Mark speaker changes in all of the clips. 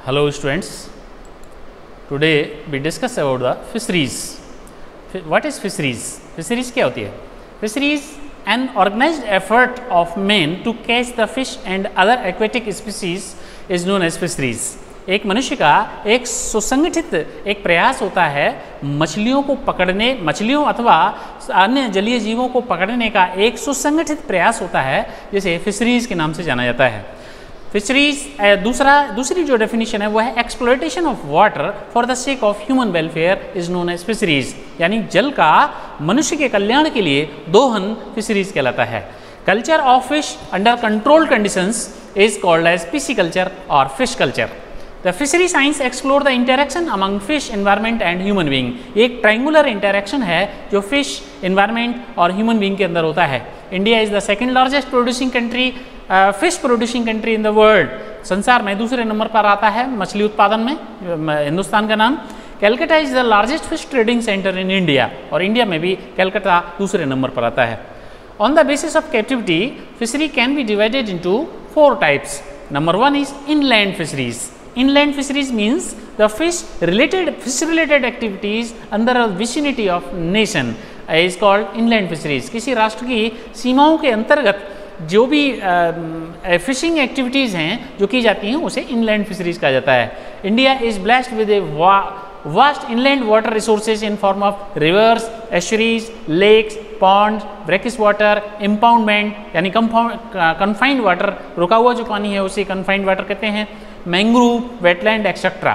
Speaker 1: Hello students, today we discuss about the fisheries. What is fisheries? Fisheries क्या होती है? Fisheries an organized effort of men to catch the fish and other aquatic species is known as fisheries. एक मनुष्य का एक सुसंगठित एक प्रयास होता है मछलियों को पकड़ने, मछलियों अथवा अन्य जलीय जीवों को पकड़ने का एक सुसंगठित प्रयास होता है जिसे फिशरीज के नाम से जाना जाता है। फिशरीज दूसरी जो डेफिनेशन है वो है exploitation of water for the sake of human welfare is known as fisheries, यानी जल का मनुष्य के कल्याण के लिए दोहन फिशरीज कहलाता है। Culture of fish under controlled conditions is called as pisciculture और fish culture. The fishery science explore the interaction among fish environment and human being. एक ट्रायंगुलर इंटरेक्शन है जो फिश एनवायरनमेंट और ह्यूमन बीइंग के अंदर होता है। India is the second largest producing country, fish producing country in the world. संसार में दूसरे नंबर पर आता है मछली उत्पादन में हिंदुस्तान का नाम। Calcutta is the largest fish trading centre in India, और इंडिया में भी कैलकाटा दूसरे नंबर पर आता है। On the basis of captivity fishery can be divided into 4 types. Number 1 is inland fisheries. Inland fisheries means the fish related activities under a vicinity of nation is called inland fisheries. किसी राष्ट्र की सीमाओं के अंतर्गत जो भी fishing activities हैं जो की जाती हैं उसे इनलैंड फिशरीज कहा जाता है। India is blessed with a vast inland water resources in form of rivers, estuaries, lakes, ponds, brackish water, impoundment यानी कन्फाइंड वाटर, रुका हुआ जो पानी है उसे कन्फाइंड वाटर कहते हैं, मैंग्रोव, वेटलैंड एक्सेट्रा।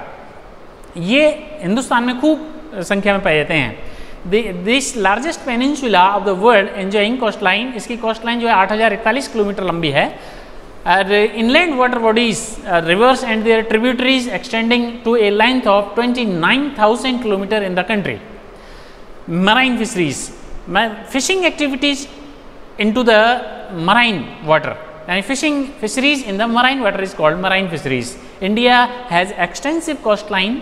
Speaker 1: ये हिंदुस्तान में खूब संख्या में पाए जाते हैं। This largest peninsula of the world enjoying coast line, इसकी कोस्ट लाइन जो है 8041 किलोमीटर लंबी है। Inland water bodies, rivers and their tributaries extending to a length of 29,000 km in the country. Marine fisheries, fishing activities into the marine water. And fishing fisheries in the marine water is called marine fisheries. India has extensive coastline,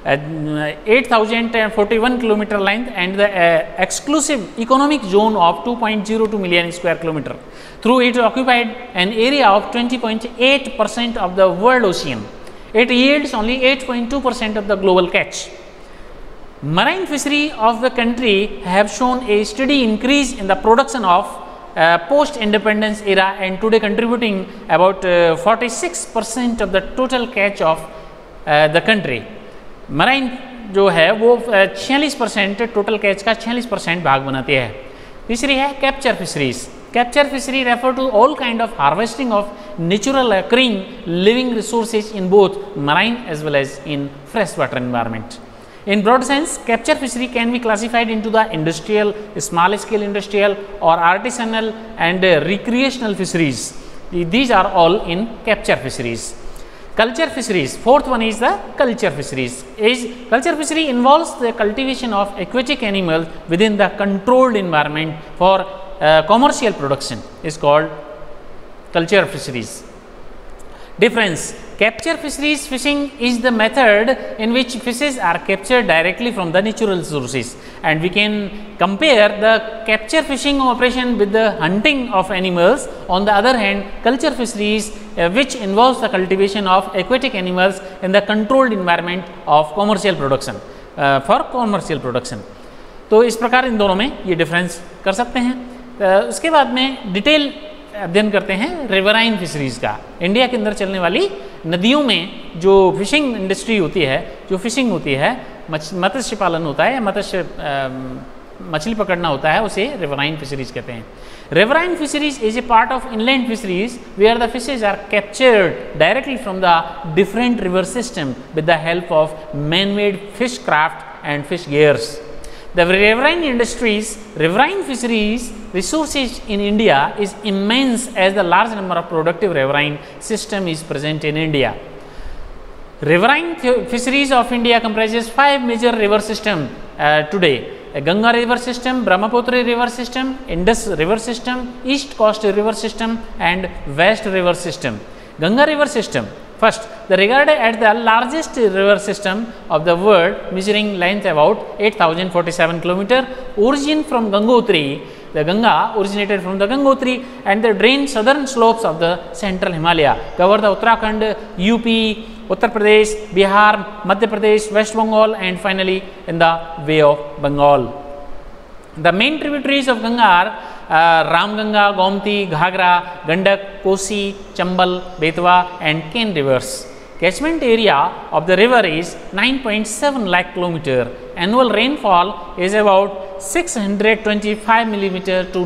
Speaker 1: 8,041 km length and the exclusive economic zone of 2.02 million square kilometer. Through it occupied an area of 20.8% of the world ocean. It yields only 8.2% of the global catch. Marine fishery of the country have shown a steady increase in the production of post-independence era and today contributing about 46% of the total catch of the country. Marine जो है वो 46% total catch का 46% भाग बनाती है। तीसरी है capture fisheries. Capture fishery refer to all kind of harvesting of natural occurring living resources in both marine as well as in fresh water environment. In broad sense, capture fishery can be classified into the industrial, small scale industrial or artisanal and recreational fisheries. These are all in capture fisheries. Culture fisheries, fourth one is the culture fisheries. Culture fishery involves the cultivation of aquatic animals within the controlled environment for commercial production is called culture fisheries. Difference: capture fisheries fishing is the method in which fishes are captured directly from the natural sources, and we can compare the capture fishing operation with the hunting of animals. On the other hand, culture fisheries which involves the cultivation of aquatic animals in the controlled environment of commercial production for commercial production. तो इस प्रकार इन दोनों में ये difference कर सकते हैं। उसके बाद में डिटेल अध्ययन करते हैं रिवराइन फिशरीज का। इंडिया के अंदर चलने वाली नदियों में जो फिशिंग इंडस्ट्री होती है, जो फिशिंग होती है, मत्स्य पालन होता है या मछली पकड़ना होता है, उसे रिवराइन फिशरीज कहते हैं। Riverine fisheries is a part of inland fisheries where the fishes are captured directly from the different river system with the help of man made fish craft and fish gears. The riverine industries, riverine fisheries resources in India is immense as the large number of productive riverine system is present in India. Riverine fisheries of India comprises 5 major river system today: Ganga river system, Brahmaputra river system, Indus river system, East Coast river system and West river system. Ganga river system, first, the regarded as the largest river system of the world, measuring length about 8,047 km, origin from Gangotri. The Ganga originated from the Gangotri and they drain southern slopes of the central Himalaya, cover the Uttarakhand, UP, Uttar Pradesh, Bihar, Madhya Pradesh, West Bengal, and finally in the Bay of Bengal. The main tributaries of Ganga are Ramganga, Gomti, Ghagra, Gandak, Kosi, Chambal, Betwa, and Ken rivers. Catchment area of the river is 9.7 lakh kilometer. Annual rainfall is about 625 millimeter to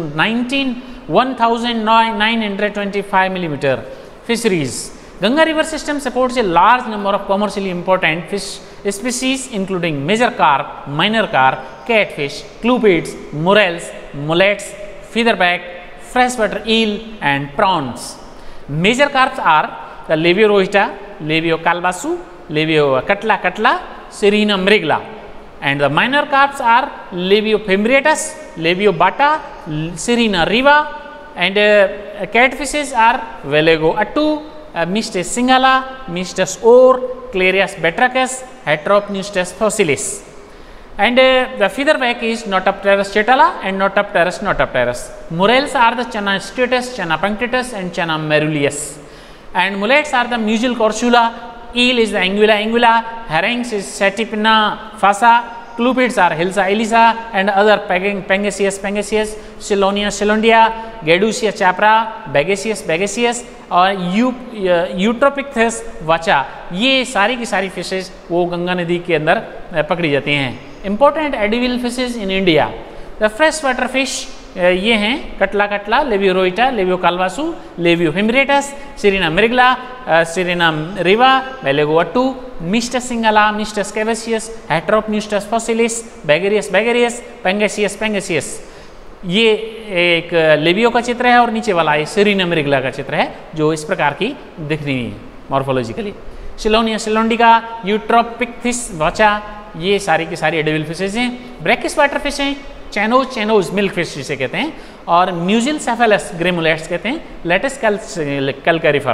Speaker 1: 1925 millimeter. Fisheries. Ganga river system supports a large number of commercially important fish species including major carp, minor carp, catfish, clupids, morels, mullets, featherback, freshwater eel, and prawns. Major carps are the Labio rohita, Labio calbasu, Labio catla, Serena mrigla, and the minor carps are Labio fimbriatus, Labio bata, Serena riva, and catfishes are Velego attu, Mystes singala, Mystes or, Clarias batrachus, Heteropneustes fossilis. And the featherback is Notopterus chetala and Notopterus notopterus. Morels are the Channa striatus, Channa punctatus, and Channa merulus. And mullets are the Musil corsula, eel is the Anguilla anguilla, herrings is Setipina fasa, clupids are Hilsa elisa, and other Pangasius, Chelonia chelondia, Gadusia chapra, Bagaceus, और यूट्रोपिक्थस वाचा, ये सारी की सारी fishes वो गंगा नदी के अंदर पकड़ी जाती हैं. Important edible fishes in India. The fresh water fish ये हैं Catla, Labeo rohita, Labeo calbasu, Labeo fimbriatus, Cirrhina mrigala, Cirrhina reba, Wallago attu, Mystus singhala, Mystus cavasius, Heteropneustes fossilis, Bagarius, Pangasius. ये एक लेबियो का चित्र है और नीचे वाला ये सिरिना मृगला का चित्र है जो इस प्रकार की दिख रही है मॉर्फोलॉजिकली. सिलोनिया सिलोंडिका, यूट्रोपिक्थिस वाचा, ये सारी की सारी एडिबल फिशेज हैं. ब्रैकिस वाटर फिश हैं, चैनोज मिल्क फिश जिसे कहते हैं, और म्यूजिल सेफेलस ग्रेमुलेट्स कहते हैं, लेटिस कैल्कैरिफर.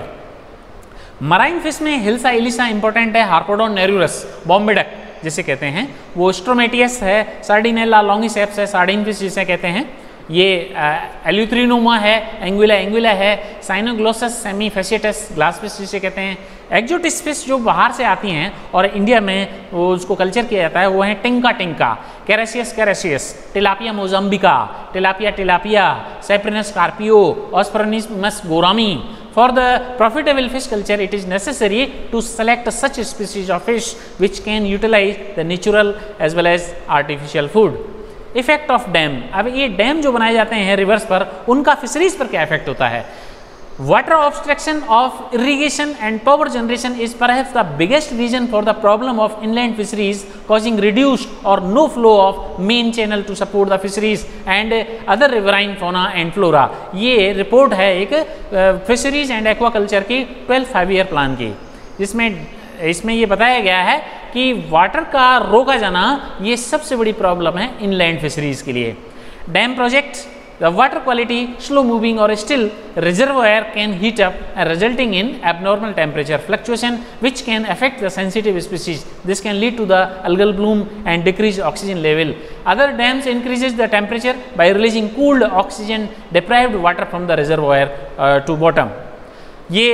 Speaker 1: मराइन फिश में हिल्सा एलिसा इंपॉर्टेंट है, हार्पोडोन नेरूरस, बॉम्बे डक जिसे कहते हैं, वो स्ट्रोमेटियस है, सार्डिनेला लॉन्गिसेप्स है, सार्डिन फिश जिसे कहते हैं, ये एल्यूथ्रिनोमा है, एंगुइला है, साइनोग्लोसस सेमीफेसिटस ग्लास फिश जिसे कहते हैं. एक्जोटिस फिश जो बाहर से आती हैं और इंडिया में वो उसको कल्चर किया जाता है वो है Tinca, Carassius, Tilapia mossambica, Tilapia, Cyprinus carpio, Osphronemus goramy. For the profitable fish culture, it is necessary to select such species of fish which can utilize the natural as well as artificial food. Effect of dam. अब ये dam जो बनाए जाते हैं reverse पर, उनका fisheries पर क्या इफेक्ट होता है? Water obstruction of irrigation and power generation is perhaps the biggest reason for the problem of inland fisheries, causing reduced or no flow of main channel to support the fisheries and other riverine fauna and flora. ये report है एक fisheries and aquaculture की 12 5-year plan की, जिसमें इसमें ये बताया गया है कि वाटर का रोका जाना ये सबसे बड़ी प्रॉब्लम है इनलैंड फिशरीज के लिए. Dam project, the water quality slow moving और still reservoir can heat up resulting in abnormal temperature fluctuation which can affect the sensitive species. This can lead to the algal bloom and decrease oxygen level. Other dams increases the temperature by releasing cooled oxygen deprived water from the reservoir to bottom. ये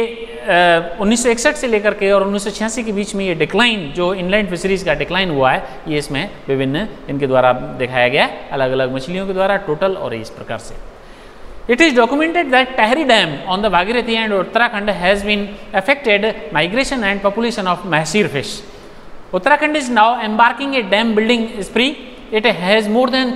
Speaker 1: 1961 से लेकर के और 1986 के बीच में ये decline जो inland fisheries का डिक्लाइन हुआ है, ये इसमें विभिन्न इनके द्वारा दिखाया गया अलग अलग मछलियों के द्वारा टोटल और इस प्रकार से. It is documented that Tahri Dam on the Bhagirathi and Uttarakhand has been affected migration and population of mahseer fish. Uttarakhand is now embarking a dam building spree. It has more than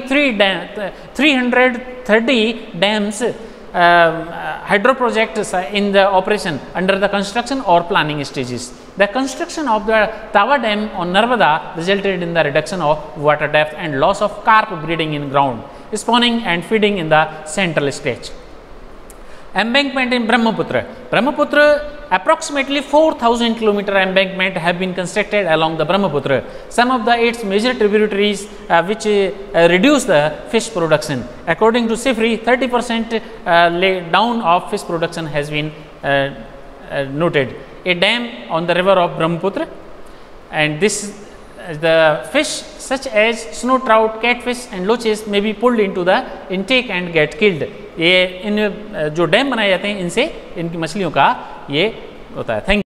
Speaker 1: 330 dams hydro projects in the operation under the construction or planning stages. The construction of the Tawa Dam on Narmada resulted in the reduction of water depth and loss of carp breeding in ground, spawning and feeding in the central stage. Embankment in Brahmaputra, approximately 4,000 km embankment have been constructed along the Brahmaputra. Some of its major tributaries which reduce the fish production. According to SIFRI, 30% down of fish production has been noted. A dam on the river of Brahmaputra, and this the fish such as snow trout, catfish and loaches may be pulled into the intake and get killed. ये इन जो dam बनाए जाते हैं इनसे इनकी मछलियों का ये होता है. थैंक